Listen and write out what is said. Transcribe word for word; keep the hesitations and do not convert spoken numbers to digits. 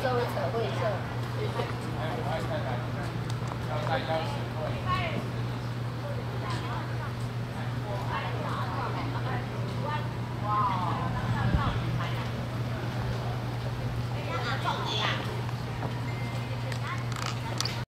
稍微彩绘一下。 还有我爱太太，要带钥匙。